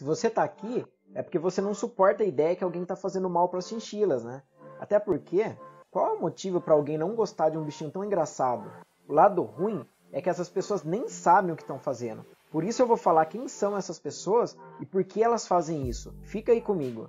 Se você está aqui, é porque você não suporta a ideia que alguém está fazendo mal para as chinchilas, né? Até porque, qual é o motivo para alguém não gostar de um bichinho tão engraçado? O lado ruim é que essas pessoas nem sabem o que estão fazendo. Por isso eu vou falar quem são essas pessoas e por que elas fazem isso. Fica aí comigo.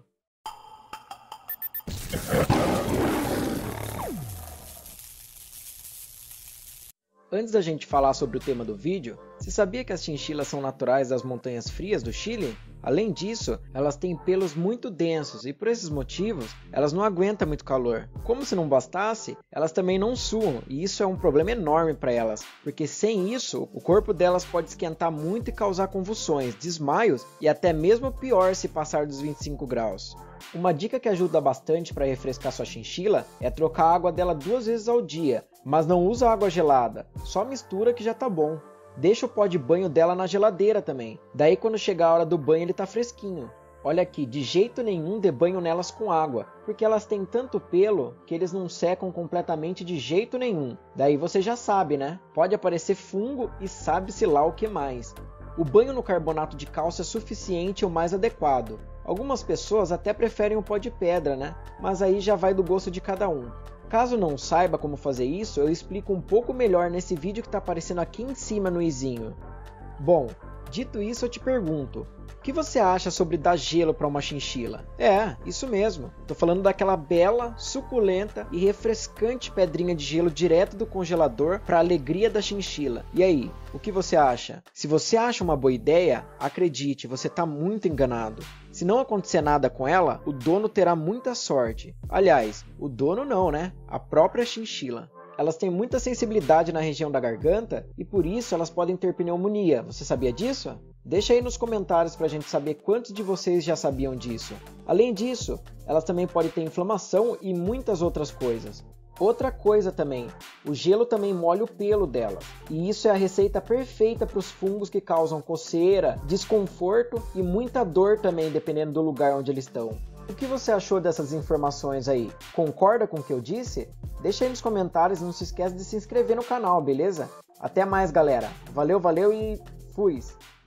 Antes da gente falar sobre o tema do vídeo, você sabia que as chinchilas são naturais das montanhas frias do Chile? Além disso, elas têm pelos muito densos e por esses motivos, elas não aguentam muito calor. Como se não bastasse, elas também não suam e isso é um problema enorme para elas, porque sem isso, o corpo delas pode esquentar muito e causar convulsões, desmaios e até mesmo pior se passar dos 25 graus. Uma dica que ajuda bastante para refrescar sua chinchila é trocar a água dela 2 vezes ao dia, mas não usa água gelada, só mistura que já tá bom. Deixa o pó de banho dela na geladeira também, daí quando chegar a hora do banho ele tá fresquinho. Olha aqui, de jeito nenhum dê banho nelas com água, porque elas têm tanto pelo que eles não secam completamente de jeito nenhum. Daí você já sabe, né? Pode aparecer fungo e sabe-se lá o que mais. O banho no carbonato de cálcio é suficiente e o mais adequado. Algumas pessoas até preferem o pó de pedra, né? Mas aí já vai do gosto de cada um. Caso não saiba como fazer isso, eu explico um pouco melhor nesse vídeo que está aparecendo aqui em cima no izinho. Bom, dito isso eu te pergunto, o que você acha sobre dar gelo para uma chinchila? É, isso mesmo, tô falando daquela bela, suculenta e refrescante pedrinha de gelo direto do congelador para a alegria da chinchila. E aí, o que você acha? Se você acha uma boa ideia, acredite, você está muito enganado. Se não acontecer nada com ela, o dono terá muita sorte. Aliás, o dono não, né? A própria chinchila. Elas têm muita sensibilidade na região da garganta e por isso elas podem ter pneumonia. Você sabia disso? Deixa aí nos comentários para a gente saber quantos de vocês já sabiam disso. Além disso, elas também podem ter inflamação e muitas outras coisas. Outra coisa também, o gelo também molha o pelo delas. E isso é a receita perfeita para os fungos que causam coceira, desconforto e muita dor também, dependendo do lugar onde eles estão. O que você achou dessas informações aí? Concorda com o que eu disse? Deixa aí nos comentários e não se esquece de se inscrever no canal, beleza? Até mais, galera. Valeu, valeu e fui!